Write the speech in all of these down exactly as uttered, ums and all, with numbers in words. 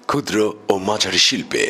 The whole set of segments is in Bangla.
ক্ষুদ্র ও মাঝারি শিল্পে।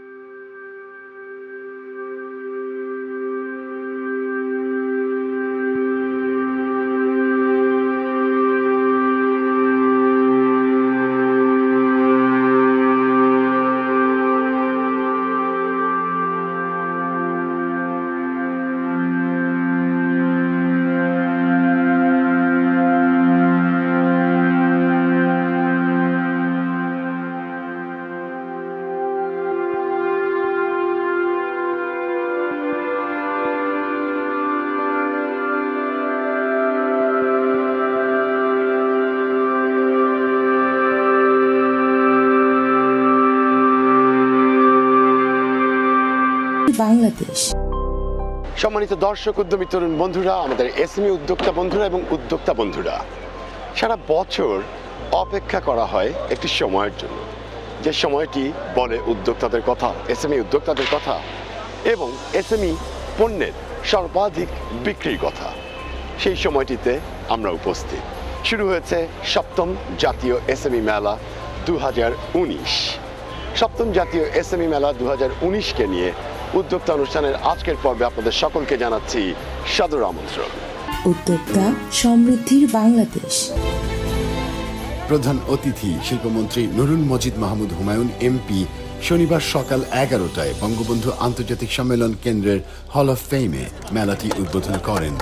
বাংলাদেশ। সম্মানিত দর্শক, উদ্যমী তরুণ বন্ধুরা, আমাদের এসএমই উদ্যোক্তা বন্ধুরা এবং উদ্যোক্তা বন্ধুরা, সারা বছর অপেক্ষা করা হয় একটি সময়ের জন্য, যে সময়টি বলে উদ্যোক্তাদের কথা, এসএমই উদ্যোক্তাদের কথা এবং এসএমই পণ্যের সর্বাধিক বিক্রির কথা। সেই সময়টিতে আমরা উপস্থিত। শুরু হয়েছে সপ্তম জাতীয় এসএমই মেলা দু হাজার উনিশ। সপ্তম জাতীয় এসএমই মেলা দু হাজার উনিশকে নিয়ে উদ্যোক্তা অনুষ্ঠানের আজকের পর্বে আপনাদের সকলকে জানাচ্ছি সাদর আমন্ত্রণ। উদ্যোক্তা সমৃদ্ধির বাংলাদেশ। প্রধান অতিথি শিল্পমন্ত্রী নুরুল মজিদ মাহমুদ হুমায়ুন এমপি শনিবার সকাল এগারোটায় বঙ্গবন্ধু আন্তর্জাতিক সম্মেলন কেন্দ্রের হল অফ ফেমে মেলাটি উদ্বোধন করেন।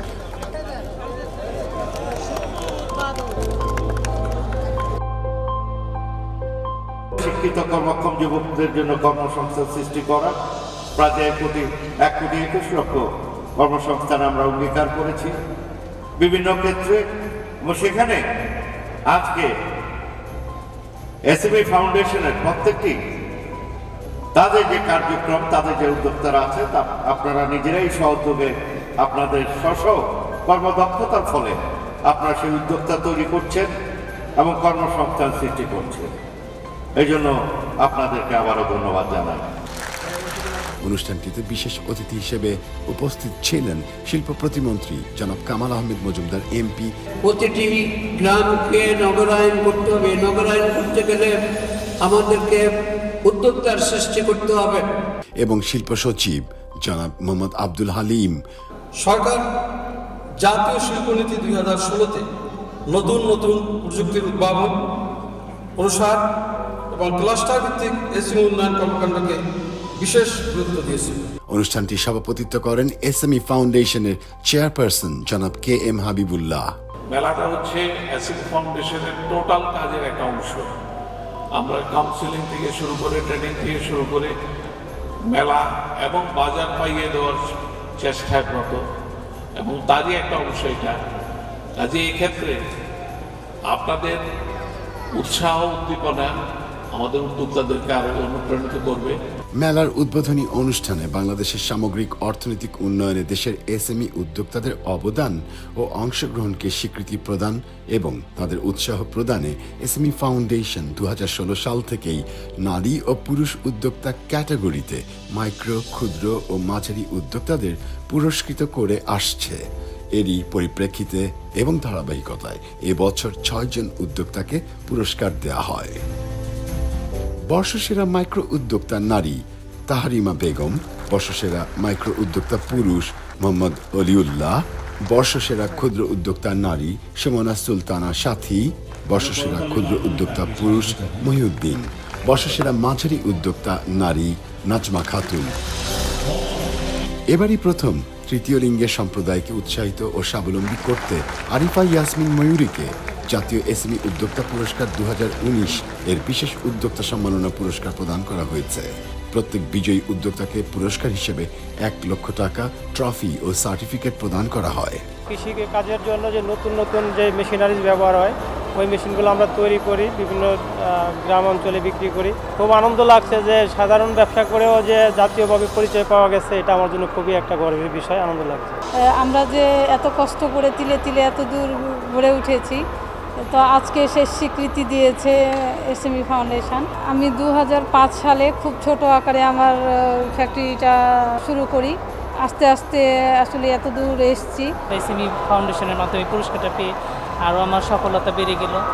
শিক্ষিত কর্মক্ষম যুবকদের জন্য কর্মসংস্থান সৃষ্টি করা, প্রায় এক কোটি এক কোটি একুশ লক্ষ কর্মসংস্থান আমরা অঙ্গীকার করেছি বিভিন্ন ক্ষেত্রে। এবং সেখানে আজকে এসএমই ফাউন্ডেশনের প্রত্যেকটি তাদের যে কার্যক্রম, তাদের যে উদ্যোক্তারা আছে, তা আপনারা নিজেরাই সহযোগে আপনাদের স্ব কর্মদক্ষতার ফলে আপনারা সেই উদ্যোক্তা তৈরি করছেন এবং কর্মসংস্থান সৃষ্টি করছেন। এই জন্য আপনাদেরকে আবারও ধন্যবাদ জানাই। অনুষ্ঠানটিতে বিশেষ অতিথি হিসেবে উপস্থিত ছিলেন শিল্প প্রতিমন্ত্রী জনাব কামাল আহমেদ মজুমদার এমপি। প্রতিটি গ্রামকে নগরায়ন করতে হবে, নগরায়ন করতে গেলে আমাদেরকে উদ্যোক্তার সৃষ্টি করতে হবে। এবং শিল্প সচিব জনাব মোহাম্মদ আব্দুল হালিম। সরকার জাতীয় শিল্পনীতি দুই হাজার ষোলোতে নতুন নতুন প্রযুক্তির উদ্ভাবন, প্রসার এবং ক্লাস্টার ভিত্তিক এসএমই উন্নয়ন কর্মকাণ্ডকে বিশেষ গুরুত্ব দিয়েছে। অনুষ্ঠানটি সভাপতিত্ব করেন এসএমই ফাউন্ডেশনের চেয়ারপারসন জনাব কে এম হাবিবুল্লাহ। মেলাটা হচ্ছে এসএমই ফাউন্ডেশনের টোটাল কাজের একটা অংশ। আমরা কাউন্সিলিং থেকে শুরু করে, ট্রেনিং থেকে শুরু করে মেলা এবং বাজার পাইয়ে দেওয়ার চেষ্টায় রত, এবং তারই একটা অংশ এটা। কাজে এক্ষেত্রে আপনাদের উৎসাহ উদ্দীপনা আমাদের উদ্যোক্তাদেরকে আরো অনুপ্রাণিত করবে। মেলার উদ্বোধনী অনুষ্ঠানে বাংলাদেশের সামগ্রিক অর্থনৈতিক উন্নয়নে দেশের এসএমই উদ্যোক্তাদের অবদান ও অংশগ্রহণকে স্বীকৃতি প্রদান এবং তাদের উৎসাহ প্রদানে এসএমই ফাউন্ডেশন দু হাজার ষোলো সাল থেকেই নারী ও পুরুষ উদ্যোক্তা ক্যাটাগরিতে মাইক্রো, ক্ষুদ্র ও মাঝারি উদ্যোক্তাদের পুরস্কৃত করে আসছে। এরই পরিপ্রেক্ষিতে এবং ধারাবাহিকতায় এবছর ছয়জন উদ্যোক্তাকে পুরস্কার দেওয়া হয়। বর্ষসেরা মাইক্রো উদ্যোক্তা নারী তাহরিমা বেগম, বর্ষসেরা মাইক্রো উদ্যোক্তা পুরুষ মোহাম্মদ অলিউল্লাহ, বর্ষসেরা ক্ষুদ্র উদ্যোক্তা নারী সুমনা সুলতানা সাথী, বর্ষসেরা ক্ষুদ্র উদ্যোক্তা পুরুষ মহিউদ্দিন, বর্ষসেরা মাঝারি উদ্যোক্তা নারী নাজমা খাতুন। এবারই প্রথম তৃতীয় লিঙ্গের সম্প্রদায়কে উৎসাহিত ও স্বাবলম্বী করতে আরিফা ইয়াসমিন ময়ূরীকে জাতীয় এসএমই উদ্যোক্তা পুরস্কার দু হাজার উনিশ এর বিশেষ উদ্যোক্তা সম্মাননা পুরস্কার প্রদান করা হয়েছে। প্রত্যেক বিজয়ী উদ্যোক্তাকে পুরস্কার হিসেবে এক লক্ষ টাকা, ট্রফি ও সার্টিফিকেট প্রদান করা হয়। কৃষি কাজের জন্য যে নতুন নতুন যে মেশিনারিজ ব্যবহার হয়, ওই মেশিনগুলো আমরা তৈরি করি, বিভিন্ন গ্রাম অঞ্চলে বিক্রি করি। খুব আনন্দ লাগছে যে সাধারণ ব্যবসা করেও যে জাতীয়ভাবে পরিচয় পাওয়া গেছে, এটা আমার জন্য খুবই একটা গর্বের বিষয়, আনন্দ লাগছে। আমরা যে এত কষ্ট করে তিলে তিলে এত দূর গড়ে উঠেছি, তো আজকে সে স্বীকৃতি দিয়েছে এসএমই ফাউন্ডেশন। আমি দু হাজার পাঁচ সালে খুব ছোট আকারে আমার ফ্যাক্টরিটা শুরু করি, আস্তে আস্তে আসলে এত দূর এসেছি। এসএমই ফাউন্ডেশনের মাধ্যমে পুরস্কারটা পেয়ে আরও আমার সফলতা বেড়ে গেল।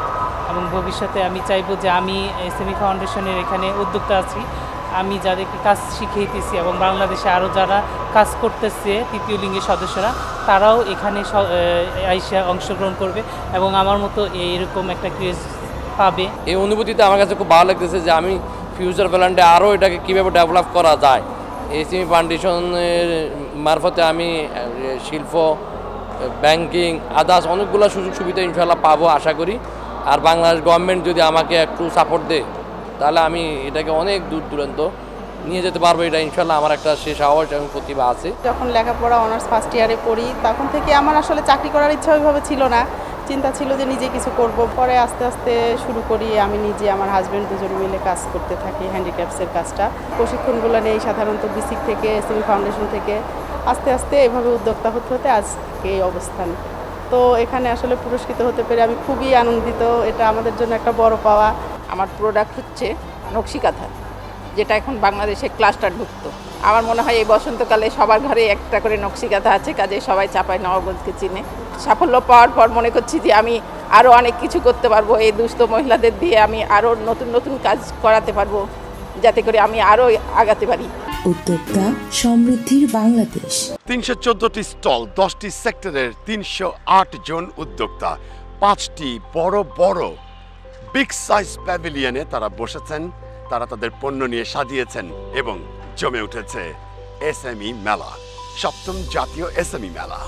এবং ভবিষ্যতে আমি চাইবো যে আমি এসএমই ফাউন্ডেশনের এখানে উদ্যোক্তা আছি, আমি যাদেরকে কাজ শিখিয়েতেছি এবং বাংলাদেশে আরও যারা কাজ করতেছে তৃতীয় লিঙ্গের সদস্যরা তারাও এখানে আইসা অংশগ্রহণ করবে এবং আমার মতো এইরকম একটা ক্রেজ পাবে। এই অনুভূতিতে আমার কাছে খুব ভালো লাগতেছে যে আমি ফিউচার প্ল্যানটা আরও এটাকে কীভাবে ডেভেলপ করা যায়। এসএমই ফাউন্ডেশনের মারফতে আমি শিল্প, ব্যাংকিং, আদার্স অনেকগুলো সুযোগ সুবিধা ইনশাল্লাহ পাবো আশা করি। আর বাংলাদেশ গভর্নমেন্ট যদি আমাকে একটু সাপোর্ট দেয় তাহলে আমি এটাকে অনেক দূর দূরান্ত নিয়ে যেতে পারবো। এটা ইনশাল্লাহ আমার একটা সে সাহস এবং প্রতিভা আছে। যখন লেখাপড়া অনার্স ফার্স্ট ইয়ারে পড়ি তখন থেকে আমার আসলে চাকরি করার ইচ্ছা ওইভাবে ছিল না, চিন্তা ছিল যে নিজে কিছু করব। পরে আস্তে আস্তে শুরু করি, আমি নিজে আমার হাজব্যান্ড দুজন মিলে কাজ করতে থাকি হ্যান্ডিক্রাফটসের কাজটা। প্রশিক্ষণগুলো নেই সাধারণত বিসিক থেকে, এসএমই ফাউন্ডেশন থেকে। আস্তে আস্তে এভাবে উদ্যোক্তা হতে হতে আজকে এই অবস্থান। তো এখানে আসলে পুরস্কৃত হতে পেরে আমি খুবই আনন্দিত, এটা আমাদের জন্য একটা বড় পাওয়া। আমার প্রোডাক্ট হচ্ছে নকশি কাঁথা, যেটা এখন বাংলাদেশে ক্লাস্টারভুক্ত। আমার মনে হয় এই বসন্তকালে সবার ঘরে একটা করে নকশি কাঁথা আছে, কাজে সবাই চাপাই নবাবগঞ্জকে চিনে। সাফল্য পাওয়ার পর মনে করছি যে আমি আরও অনেক কিছু করতে পারবো, এই দুস্থ মহিলাদের দিয়ে আমি আরও নতুন নতুন কাজ করাতে পারবো, যাতে করে আমি আরও আগাতে পারি। উদ্যোক্তা সমৃদ্ধির বাংলাদেশ। তিনশো চোদ্দটি স্টল, দশটি সেক্টরের তিনশো আট জন উদ্যোক্তা, পাঁচটি বড় বড় বিগ সাইজ প্যাভিলিয়নে তারা বসেছেন, তারা তাদের পণ্য নিয়ে সাজিয়েছেন এবং জমে উঠেছে এসএমই মেলা, সপ্তম জাতীয় এসএমই মেলা।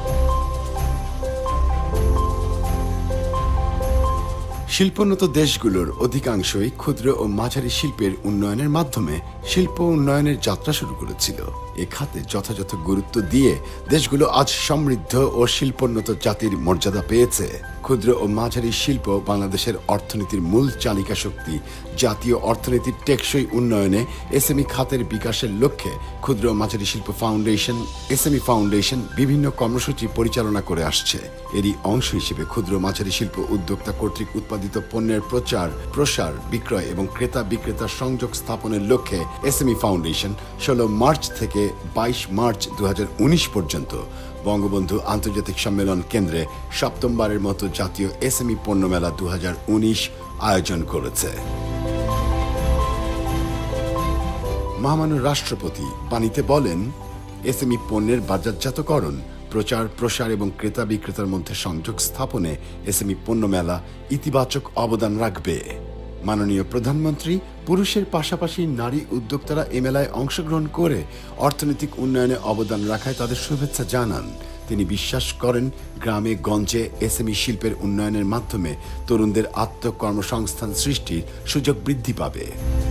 শিল্পোন্নত দেশগুলোর অধিকাংশই ক্ষুদ্র ও মাঝারি শিল্পের উন্নয়নের মাধ্যমে শিল্প উন্নয়নের যাত্রা শুরু করেছিল। এ খাতে যথাযথ গুরুত্ব দিয়ে দেশগুলো আজ সমৃদ্ধ ও শিল্পোন্নত জাতির মর্যাদা পেয়েছে। ক্ষুদ্র ও মাঝারি শিল্প বাংলাদেশের অর্থনীতির মূল চালিকা শক্তি। জাতীয় অর্থনীতির টেকসই উন্নয়নে এসএমই খাতের বিকাশের লক্ষ্যে ক্ষুদ্র ও মাঝারি শিল্প ফাউন্ডেশন, এসএমই ফাউন্ডেশন বিভিন্ন কর্মসূচি পরিচালনা করে আসছে। এরই অংশ হিসেবে ক্ষুদ্র মাঝারি শিল্প উদ্যোক্তা কর্তৃক উৎপাদিত পণ্যের প্রচার, প্রসার, বিক্রয় এবং ক্রেতা বিক্রেতার সংযোগ স্থাপনের লক্ষ্যে এসএমই ফাউন্ডেশন ষোলো মার্চ থেকে বাইশ মার্চ দু হাজার উনিশ পর্যন্ত বঙ্গবন্ধু আন্তর্জাতিক সম্মেলন কেন্দ্রে সপ্তমবারের মতো জাতীয় এসএমই পণ্য মেলা দু হাজার উনিশ আয়োজন করেছে। মহামান্য রাষ্ট্রপতি বাণীতে বলেন, এসএমই পণ্যের বাজারজাতকরণ, প্রচার, প্রসার এবং ক্রেতা বিক্রেতার মধ্যে সংযোগ স্থাপনে এসএমই পণ্য মেলা ইতিবাচক অবদান রাখবে। মাননীয় প্রধানমন্ত্রী পুরুষের পাশাপাশি নারী উদ্যোক্তারা এ মেলায় অংশগ্রহণ করে অর্থনৈতিক উন্নয়নে অবদান রাখায় তাদের শুভেচ্ছা জানান। তিনি বিশ্বাস করেন, গ্রামে গঞ্জে এসএমই শিল্পের উন্নয়নের মাধ্যমে তরুণদের আত্মকর্মসংস্থান সৃষ্টির সুযোগ বৃদ্ধি পাবে।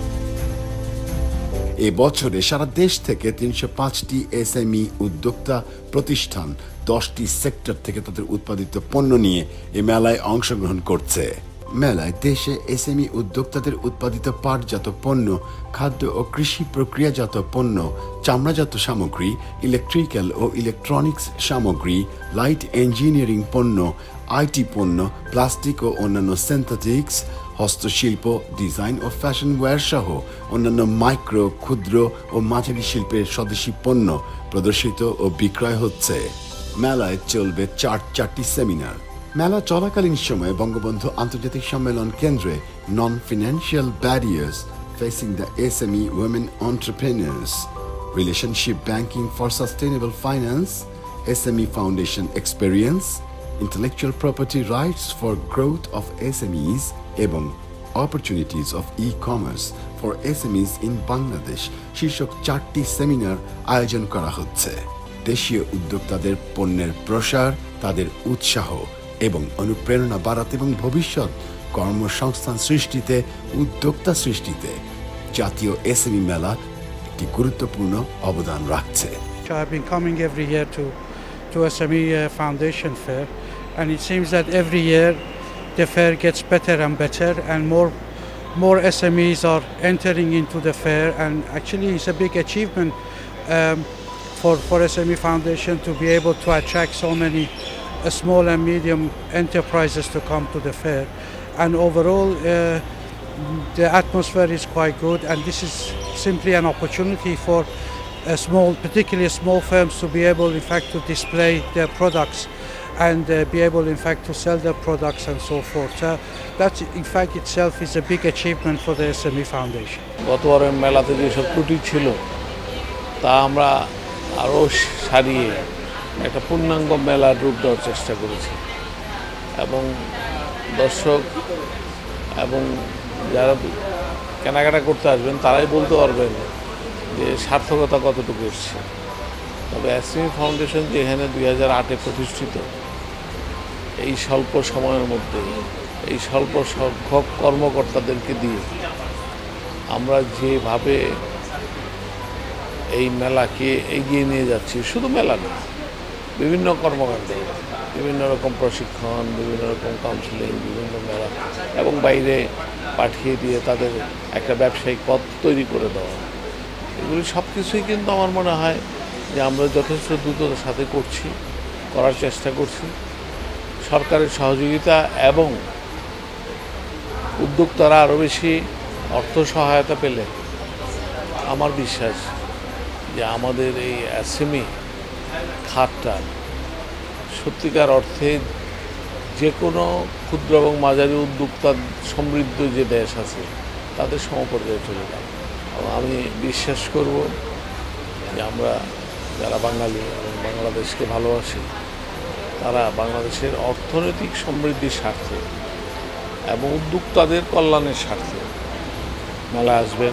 এ বছরে সারা দেশ থেকে তিনশো পাঁচটি এসএমই উদ্যোক্তা প্রতিষ্ঠান দশটি সেক্টর থেকে তাদের উৎপাদিত পণ্য নিয়ে এ মেলায় অংশগ্রহণ করছে। মেলায় দেশে এসএমই উদ্যোক্তাদের উৎপাদিত পাটজাত পণ্য, খাদ্য ও কৃষি প্রক্রিয়াজাত পণ্য, চামড়াজাত সামগ্রী, ইলেকট্রিক্যাল ও ইলেকট্রনিক্স সামগ্রী, লাইট ইঞ্জিনিয়ারিং পণ্য, আইটি পণ্য, প্লাস্টিক ও অন্যান্য সিনথেটিক্স, হস্তশিল্প, ডিজাইন ও ফ্যাশন ওয়্যার সহ অন্যান্য মাইক্রো, ক্ষুদ্র ও মাঝারি শিল্পের স্বদেশী পণ্য প্রদর্শিত ও বিক্রয় হচ্ছে। মেলায় চলবে চার চারটি সেমিনার। মেলা চলাকালীন সময়ে বঙ্গবন্ধু আন্তর্জাতিক সম্মেলন কেন্দ্রে non financial barriers facing the SME women entrepreneurs, relationship banking for sustainable finance, SME foundation experience, intellectual property rights for growth of SMEs এবং opportunities of e-commerce for এসএমইস in Bangladesh শীর্ষক চারটি সেমিনার আয়োজন করা হচ্ছে। দেশীয় উদ্যোক্তাদের পণ্যের প্রসার, তাদের উৎসাহ এবং অনুপ্রেরণা বাড়াতে এবং ভবিষ্যৎ কর্মসংস্থান সৃষ্টিতে, উদ্যোক্তা সৃষ্টিতে জাতীয় এসএমই মেলা একটি গুরুত্বপূর্ণ অবদান রাখছে। I've been coming every year to to S M E uh, Foundation Fair, and it seems that every year the fair gets better and better, and more more S M Es are entering into the fair, and actually it's a big achievement um, for for S M E Foundation to be able to attract so many uh, small and medium enterprises to come to the fair, and overall uh, the atmosphere is quite good, and this is simply an opportunity for Uh, small, particularly small firms, to be able, in fact, to display their products and uh, be able in fact to sell their products and so forth. So that in fact itself is a big achievement for the S M E Foundation. গতবারের মেলাতে যেসব ত্রুটি ছিল তা আমরা আরও সারিয়ে একটা পূর্ণাঙ্গ মেলার রূপ দেওয়ার চেষ্টা করেছি এবং দর্শক এবং যারা কেনাকাটা করতে আসবেন তারাই বলতে পারবেন যে সার্থকতা কতটুকু এসছে। তবে এসএমই ফাউন্ডেশন যেখানে দুই হাজার আটে প্রতিষ্ঠিত, এই স্বল্প সময়ের মধ্যে এই স্বল্প সংখ্যক কর্মকর্তাদেরকে দিয়ে আমরা যেভাবে এই মেলাকে এগিয়ে নিয়ে যাচ্ছি, শুধু মেলা না, বিভিন্ন কর্মকাণ্ডে বিভিন্ন রকম প্রশিক্ষণ, বিভিন্ন রকম কাউন্সিলিং, বিভিন্ন মেলা এবং বাইরে পাঠিয়ে দিয়ে তাদের একটা ব্যবসায়িক পথ তৈরি করে দেওয়া, এগুলি সব কিছুই কিন্তু আমার মনে হয় যে আমরা যথেষ্ট দ্রুততার সাথে করছি, করার চেষ্টা করছি। সরকারের সহযোগিতা এবং উদ্যোক্তারা আরও বেশি অর্থ সহায়তা পেলে আমার বিশ্বাস যে আমাদের এই এসএমই খাতটা সত্যিকার অর্থে যে কোনো ক্ষুদ্র এবং মাঝারি উদ্যোক্তা সমৃদ্ধ যে দেশ আছে তাদের সমপর্যায়ে চলে যাবে। আমি বিশ্বাস করব যে আমরা যারা বাঙালি এবং বাংলাদেশকে ভালোবাসি তারা বাংলাদেশের অর্থনৈতিক সমৃদ্ধির স্বার্থে এবং উদ্যোক্তাদের কল্যাণের স্বার্থে মেলা আসবেন,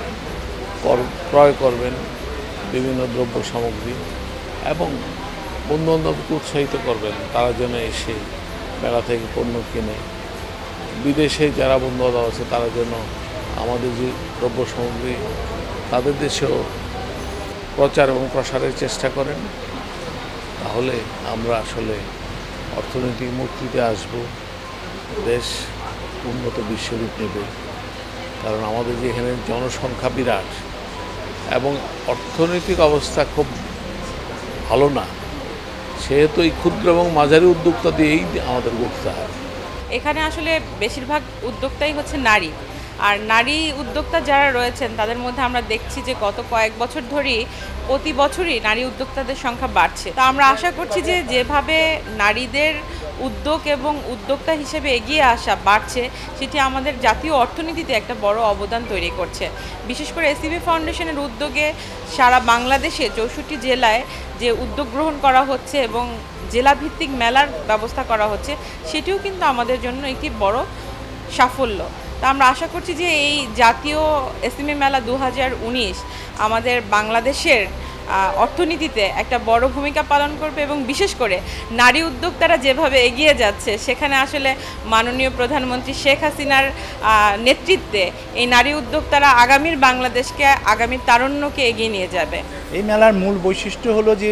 ক্রয় করবেন বিভিন্ন দ্রব্য সামগ্রী এবং বন্ধুবান্ধবকে উৎসাহিত করবেন তারা যেন এসে মেলা থেকে পণ্য কিনে। বিদেশে যারা বন্ধুবান্ধব আছে তারা যেন আমাদের যে দ্রব্য সামগ্রী তাদের দেশেও প্রচার এবং প্রসারের চেষ্টা করেন। তাহলে আমরা আসলে অর্থনৈতিক মুক্তিতে আসব, দেশ উন্নত বিশ্বরূপ নেবে। কারণ আমাদের যে এখানে জনসংখ্যা বিরাট এবং অর্থনৈতিক অবস্থা খুব ভালো না, সেহেতু এই ক্ষুদ্র এবং মাঝারি উদ্যোক্তা দিয়েই আমাদের করতে হয়। এখানে আসলে বেশিরভাগ উদ্যোক্তাই হচ্ছে নারী, আর নারী উদ্যোক্তা যারা রয়েছেন তাদের মধ্যে আমরা দেখছি যে গত কয়েক বছর ধরেই প্রতি বছরই নারী উদ্যোক্তাদের সংখ্যা বাড়ছে। তো আমরা আশা করছি যে যেভাবে নারীদের উদ্যোগ এবং উদ্যোক্তা হিসেবে এগিয়ে আসা বাড়ছে, সেটি আমাদের জাতীয় অর্থনীতিতে একটা বড় অবদান তৈরি করছে। বিশেষ করে এসএমই ফাউন্ডেশনের উদ্যোগে সারা বাংলাদেশে চৌষট্টি জেলায় যে উদ্যোগ গ্রহণ করা হচ্ছে এবং জেলাভিত্তিক মেলার ব্যবস্থা করা হচ্ছে, সেটিও কিন্তু আমাদের জন্য একটি বড় সাফল্য। তা আমরা আশা করছি যে এই জাতীয় এসএমই মেলা দু হাজার উনিশ আমাদের বাংলাদেশের অর্থনীতিতে একটা বড় ভূমিকা পালন করবে এবং বিশেষ করে নারী উদ্যোক্তারা যেভাবে এগিয়ে যাচ্ছে, সেখানে আসলে মাননীয় প্রধানমন্ত্রী শেখ হাসিনার নেতৃত্বে এই নারী উদ্যোক্তারা আগামীর বাংলাদেশকে, আগামীর তারুণ্যকে এগিয়ে নিয়ে যাবে। এই মেলার মূল বৈশিষ্ট্য হলো যে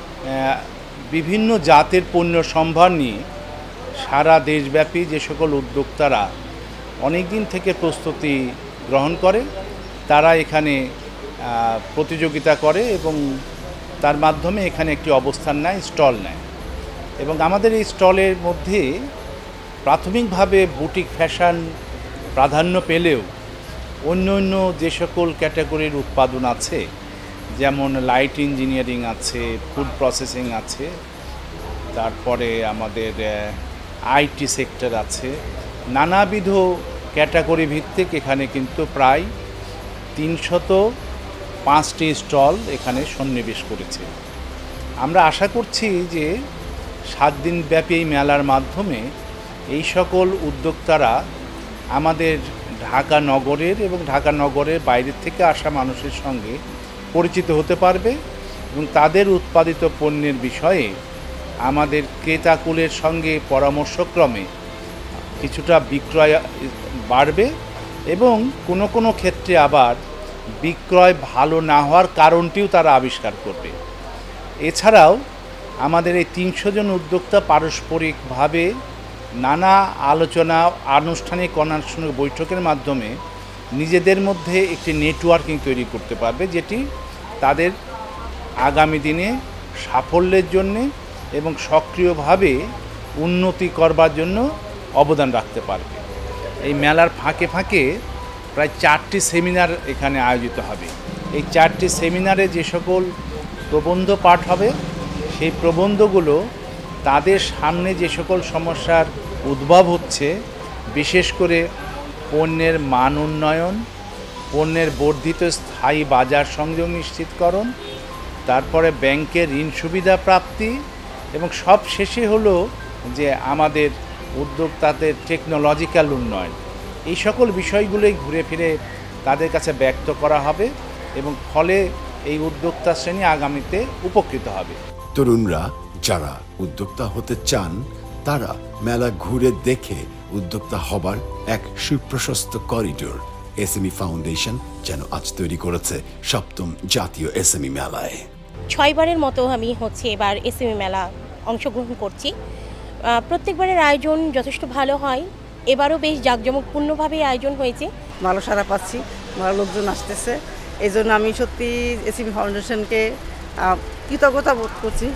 বিভিন্ন জাতের পণ্য সম্ভার নিয়ে সারা দেশব্যাপী যে সকল উদ্যোক্তারা অনেক দিন থেকে প্রস্তুতি গ্রহণ করে, তারা এখানে প্রতিযোগিতা করে এবং তার মাধ্যমে এখানে একটি অবস্থান নেয়, স্টল নেয়। এবং আমাদের এই স্টলের মধ্যে প্রাথমিকভাবে বুটিক ফ্যাশন প্রাধান্য পেলেও অন্য অন্য যে সকল ক্যাটাগরির উৎপাদন আছে, যেমন লাইট ইঞ্জিনিয়ারিং আছে, ফুড প্রসেসিং আছে, তারপরে আমাদের আইটি সেক্টর আছে, নানাবিধ ক্যাটাগরি ভিত্তিক এখানে কিন্তু প্রায় তিনশত পাঁচটি স্টল এখানে সন্নিবেশ করেছে। আমরা আশা করছি যে সাত দিন ব্যাপী এই মেলার মাধ্যমে এই সকল উদ্যোক্তারা আমাদের ঢাকা নগরের এবং ঢাকা নগরের বাইরের থেকে আসা মানুষের সঙ্গে পরিচিত হতে পারবে এবং তাদের উৎপাদিত পণ্যের বিষয়ে আমাদের ক্রেতাকুলের সঙ্গে পরামর্শক্রমে কিছুটা বিক্রয় বাড়বে এবং কোনো কোনো ক্ষেত্রে আবার বিক্রয় ভালো না হওয়ার কারণটিও তারা আবিষ্কার করবে। এছাড়াও আমাদের এই তিনশো জন উদ্যোক্তা পারস্পরিকভাবে নানা আলোচনা, আনুষ্ঠানিক অনানুষ্ঠানিক বৈঠকের মাধ্যমে নিজেদের মধ্যে একটি নেটওয়ার্কিং তৈরি করতে পারবে, যেটি তাদের আগামী দিনে সাফল্যের জন্যে এবং সক্রিয়ভাবে উন্নতি করবার জন্য অবদান রাখতে পারবে। এই মেলার ফাঁকে ফাঁকে প্রায় চারটি সেমিনার এখানে আয়োজিত হবে। এই চারটি সেমিনারে যে সকল প্রবন্ধ পাঠ হবে, সেই প্রবন্ধগুলো তাদের সামনে যে সকল সমস্যার উদ্ভব হচ্ছে, বিশেষ করে পণ্যের মান উন্নয়ন, পণ্যের বর্ধিত স্থায়ী বাজার সংযোগ নিশ্চিতকরণ, তারপরে ব্যাংকের ঋণ সুবিধা প্রাপ্তি এবং সব শেষে হলো যে আমাদের উদ্যোক্তাদের টেকনোলজিক্যাল উন্নয়ন, এই সকল বিষয়গুলোই ঘুরে ফিরে তাদের কাছে ব্যক্ত করা হবে এবং ফলে এই উদ্যোক্তা শ্রেণী আগামীতে উপকৃত হবে। তরুণরা যারা উদ্যোক্তা হতে চান তারা মেলা ঘুরে দেখে উদ্যোক্তা হবার এক সুপ্রশস্ত করিডোর এসএমই ফাউন্ডেশন যেন আজ তৈরি করেছে সপ্তম জাতীয় এসএমই মেলায়। ছয়বারের মতো আমি হচ্ছে এবার এসএমই মেলা অংশগ্রহণ করছি। প্রত্যেকবারের আয়োজন যথেষ্ট ভালো হয়, এবারও বেশ জাঁকজমকপূর্ণভাবে আয়োজন হয়েছে। ভালো সাড়া পাচ্ছি, ভালো লোকজন আসতেছে, এই জন্য আমি সত্যি এসএমই ফাউন্ডেশনকে কৃতজ্ঞতা বোধ করছি।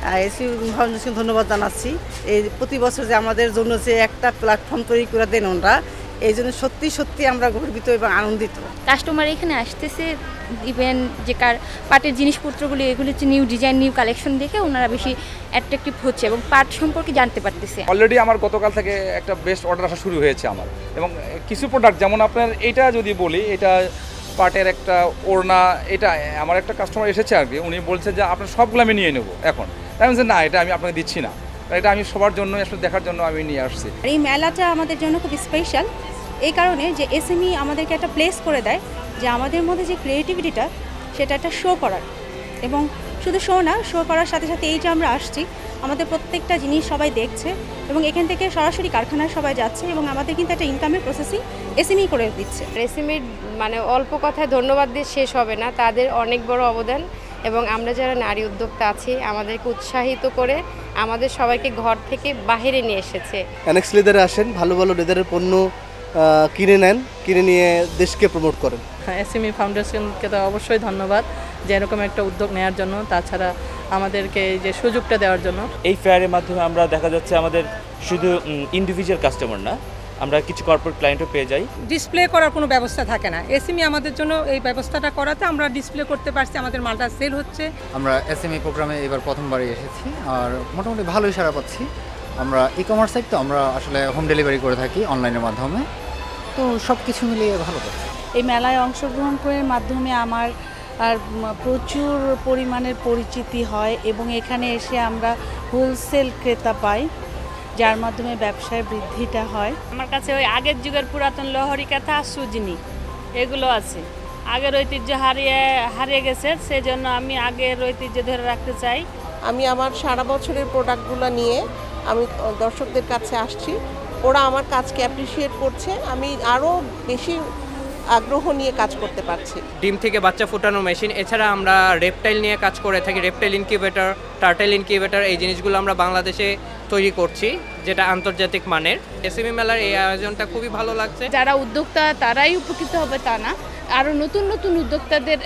এসএমই ফাউন্ডেশন ধন্যবাদ জানাচ্ছি। এই প্রতি বছর যে আমাদের জন্য যে একটা প্ল্যাটফর্ম তৈরি করে দেন ওনারা, এই জন্য সত্যি সত্যি আমরা গর্বিত এবং আনন্দিত। কাস্টমার এখানে আসতেছে, ইভেন যে কার পাটের জিনিসপত্রগুলি এগুলি হচ্ছে নিউ ডিজাইন, নিউ কালেকশন দেখে ওনারা বেশি অ্যাট্রাকটিভ হচ্ছে এবং পাট সম্পর্কে জানতে পারতেছে। অলরেডি আমার গতকাল থেকে একটা বেস্ট অর্ডার আসা শুরু হয়েছে আমার, এবং কিছু প্রোডাক্ট যেমন আপনার এটা যদি বলি, এটা পাটের একটা ওড়না, এটা আমার একটা কাস্টমার এসেছে আর কি, উনি বলছে যে আপনার সবগুলো আমি নিয়ে নেবো এখন। তাই বলছে না, এটা আমি আপনাকে দিচ্ছি না, এটা আমি সবার জন্য আসলে দেখার জন্য আমি নিয়ে আসছি। এই মেলাটা আমাদের জন্য খুব স্পেশাল এই কারণে যে এসএমই আমাদেরকে একটা প্লেস করে দেয় যে আমাদের মধ্যে যে ক্রিয়েটিভিটিটা সেটা একটা শো করার, এবং শুধু শো না, শো করার সাথে সাথে এই যে আমরা আসছি আমাদের প্রত্যেকটা জিনিস সবাই দেখছে এবং এখান থেকে সরাসরি কারখানায় সবাই যাচ্ছে এবং আমাদের কিন্তু একটা ইনকামের প্রসেসিং এসএমই করে দিচ্ছে। এসএমইর মানে অল্প কথায় ধন্যবাদ দিয়ে শেষ হবে না, তাদের অনেক বড় অবদান, এবং আমরা যারা নারী উদ্যোক্তা আছি আমাদেরকে উৎসাহিত করে আমাদের সবাইকে ঘর থেকে বাইরে নিয়ে এসেছে। অ্যানেক্স লেদারে আসেন, ভালো ভালো লেদারের পণ্য কিনে নেন, কিনে নিয়ে দেশকে প্রমোট করেন। হ্যাঁ, এসএমই ফাউন্ডেশনকে তো অবশ্যই ধন্যবাদ যে এরকম একটা উদ্যোগ নেওয়ার জন্য, তাছাড়া আমাদেরকে যে সুযোগটা দেওয়ার জন্য। এই ফেয়ারের মাধ্যমে আমরা দেখা যাচ্ছে আমাদের শুধু ইন্ডিভিজুয়াল কাস্টমার না, আমরা কিছু কর্পোরেট ক্লায়েন্টও পেয়ে যাই। ডিসপ্লে করার কোনো ব্যবস্থা থাকে না, এসএমই আমাদের জন্য এই ব্যবস্থাটা করাতে আমরা ডিসপ্লে করতে পারছি, আমাদের মালটা সেল হচ্ছে। আমরা এসএমই প্রোগ্রামে এবার প্রথমবারই এসেছি আর মোটামুটি ভালোই সাড়া পাচ্ছি। আমরা ই কমার্স সাইট তো আমরা আসলে হোম ডেলিভারি করে থাকি অনলাইনের মাধ্যমে, তো সব কিছু মিলিয়ে ভালো করছি। এই মেলায় অংশগ্রহণ করার মাধ্যমে আমার আর প্রচুর পরিমাণের পরিচিতি হয় এবং এখানে এসে আমরা হোলসেল ক্রেতা পাই, যার মাধ্যমে ব্যবসায় বৃদ্ধিটা হয়। আমার কাছে ওই আগের যুগের পুরাতন লহরি কাঁথা, সুজনি এগুলো আছে, আগের ঐতিহ্য হারিয়ে হারিয়ে গেছে, সেজন্য আমি আগের ঐতিহ্য ধরে রাখতে চাই। আমি আমার সারা বছরের প্রোডাক্টগুলো নিয়ে আমি দর্শকদের কাছে আসছি, ওরা আমার কাজকে অ্যাপ্রিসিয়েট করছে, আমি আরও বেশি আগ্রহ নিয়ে কাজ করতে পারছি। ডিম থেকে বাচ্চা ফোটানো মেশিন, এছাড়া আমরা রেপটাইল নিয়ে কাজ করে থাকি, রেপটাইল ইনকিউবেটর, টার্টেল ইনকিউবেটর, এই জিনিসগুলো আমরা বাংলাদেশে তৈরি করছি, যেটা আন্তর্জাতিক মানের। এসএমই মেলার এই আয়োজনটা খুবই ভালো লাগছে। যারা উদ্যোক্তা তারাই উপকৃত হবে তা না, আরও নতুন নতুন উদ্যোক্তাদের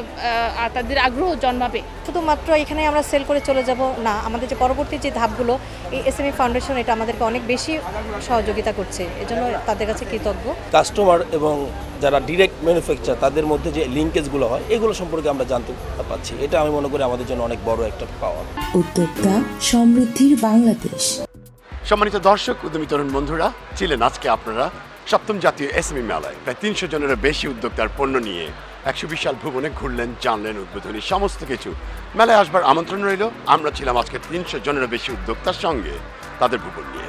তাদের আগ্রহ জন্মাবে। শুধুমাত্র এখানে আমরা সেল করে চলে যাব না, আমাদের যে পরবর্তী যে ধাপগুলো, এই এসএমই ফাউন্ডেশন এটা আমাদেরকে অনেক বেশি সহযোগিতা করছে, এজন্য তাদের কাছে কৃতজ্ঞ। কাস্টমার এবং যারা ডিরেক্ট ম্যানুফ্যাকচার তাদের মধ্যে যে লিঙ্কেজগুলো হয় এগুলো সম্পর্কে আমরা জানতে পারছি, এটা আমি মনে করি আমাদের জন্য অনেক বড় একটা পাওয়ার। উদ্যোক্তা সমৃদ্ধির বাংলাদেশ। সম্মানিত দর্শক, উদ্যমী তরুণ বন্ধুরা, ছিলেন আজকে আপনারা সপ্তম জাতীয় এসএমই মেলায়। প্রায় তিনশো জনেরও বেশি উদ্যোক্তার পণ্য নিয়ে একশো বিশাল ভুবনে ঘুরলেন, জানলেন উদ্বোধনী সমস্ত কিছু। মেলায় আসবার আমন্ত্রণ রইল। আমরা ছিলাম আজকে তিনশো জনেরও বেশি উদ্যোক্তার সঙ্গে তাদের ভুবন নিয়ে।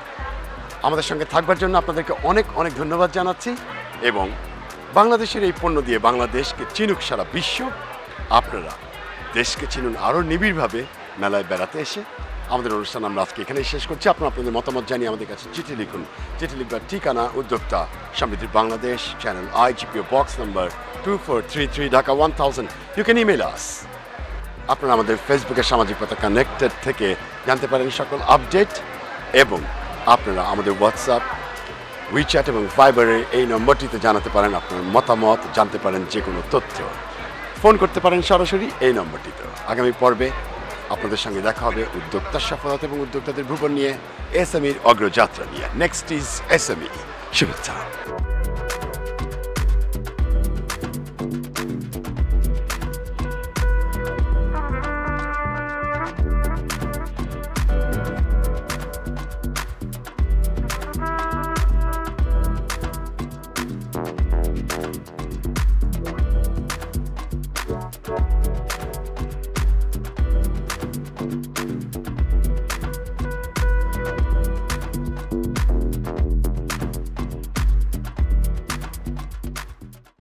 আমাদের সঙ্গে থাকবার জন্য আপনাদেরকে অনেক অনেক ধন্যবাদ জানাচ্ছি, এবং বাংলাদেশের এই পণ্য দিয়ে বাংলাদেশকে চিনুক সারা বিশ্ব। আপনারা দেশকে চিনুন আরও নিবিড়ভাবে মেলায় বেড়াতে এসে। আমাদের অনুষ্ঠান আমরা আজকে এখানেই শেষ করছি। আপনারা আপনাদের মতামত জানিয়ে আমাদের কাছে চিঠি লিখুন। চিঠি লিখবার ঠিকানা উদ্যোক্তা সমৃদ্ধি Bangladesh, channel i GPO, box number two four three three, Dhaka one thousand. You can email us. আপনারা আমাদের ফেসবুকে সামাজিক পাতা কানেক্টেড থেকে জানতে পারেন সকল আপডেট, এবং আপনারা আমাদের হোয়াটসঅ্যাপ, উইচ্যাট এবং ভাইবারের এই নম্বরটিতে জানাতে পারেন আপনার মতামত, জানতে পারেন যে কোনো তথ্য। ফোন করতে পারেন সরাসরি এই নম্বরটিতে। আগামী পর্বে আপনাদের সঙ্গে দেখা হবে উদ্যোক্তার সফলতা এবং উদ্যোক্তাদের ভুবন নিয়ে, এসএমইর অগ্রযাত্রা নিয়ে। Next is SME. শুভেচ্ছা।